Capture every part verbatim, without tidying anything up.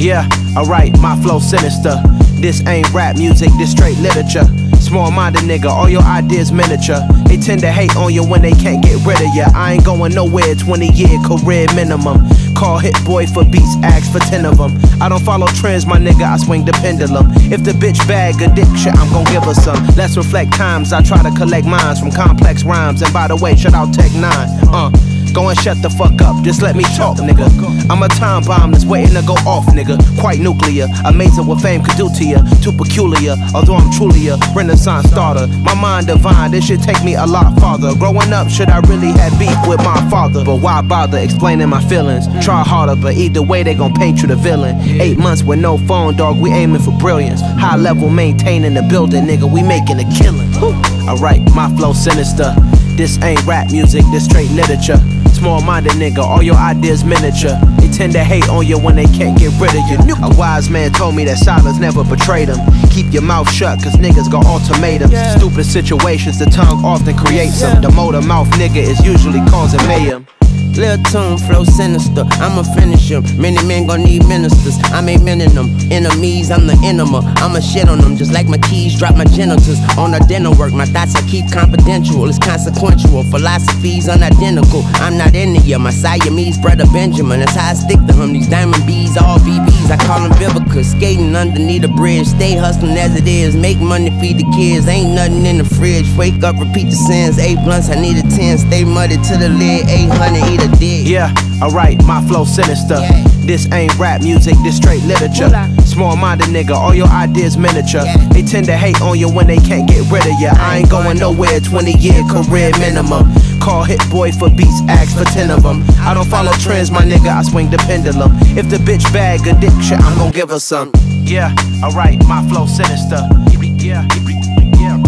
Yeah, alright, my flow sinister. This ain't rap music, this straight literature. Small-minded nigga, all your ideas miniature. They tend to hate on you when they can't get rid of ya. I ain't going nowhere, twenty year career minimum. Call Hit Boy for beats, ask for ten of them. I don't follow trends, my nigga, I swing the pendulum. If the bitch bag a dick shit, I'm gon' give her some. Let's reflect times, I try to collect minds from complex rhymes. And by the way, shout out Tech Nine. Uh, Go and shut the fuck up, just let me talk, nigga. I'm a time bomb that's waiting to go off, nigga. Quite nuclear, amazing what fame could do to you. Too peculiar, although I'm truly a renaissance starter. My mind divine, this should take me a lot farther. Growing up, should I really have beef with my father? But why bother explaining my feelings? Try harder, but either way they gon' paint you the villain. Eight months with no phone, dog, we aiming for brilliance. High level maintaining the building, nigga, we making a killing. Alright, my flow sinister. This ain't rap music, this straight literature. Small-minded nigga, all your ideas miniature. They tend to hate on you when they can't get rid of you. A wise man told me that silence never betrayed them. Keep your mouth shut, cause niggas got ultimatums. Yeah. Stupid situations, the tongue often creates them. The motor mouth nigga is usually causing mayhem. Lil Tune, flow sinister, I'ma finish him. Many men gon' need ministers, I'm aiming them. Enemies, I'm the enema, I'ma shit on them. Just like my keys, drop my genitals on a dinner work. My thoughts I keep confidential, it's consequential. Philosophies unidentical, I'm not into ya. My Siamese brother Benjamin, that's how I stick to him. These diamond bees, all V Bs, I call them Vivica. Skating underneath a bridge, stay hustling as it is. Make money, feed the kids, ain't nothing in the fridge. Wake up, repeat the sins, eight blunts, I need a ten. Stay muddy to the lid, eight hundred, eat Yeah, alright, my flow sinister. Yeah. This ain't rap music, this straight literature. Small-minded nigga, all your ideas miniature. Yeah. They tend to hate on you when they can't get rid of ya. I ain't going nowhere, twenty year career minimum. Call Hit Boy for beats, ask for ten of them. I don't follow trends, my nigga, I swing the pendulum. If the bitch bag a dick shit, I'm gon' give her some. Yeah, alright, my flow sinister. Yeah, yeah,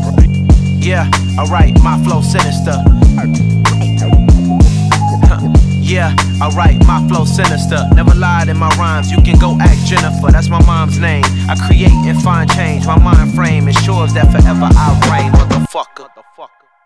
yeah, alright, my flow sinister. Yeah, alright, my flow sinister. Never lied in my rhymes, you can go ask Jennifer. That's my mom's name. I create and find change. My mind frame ensures that forever I reign. Motherfucker.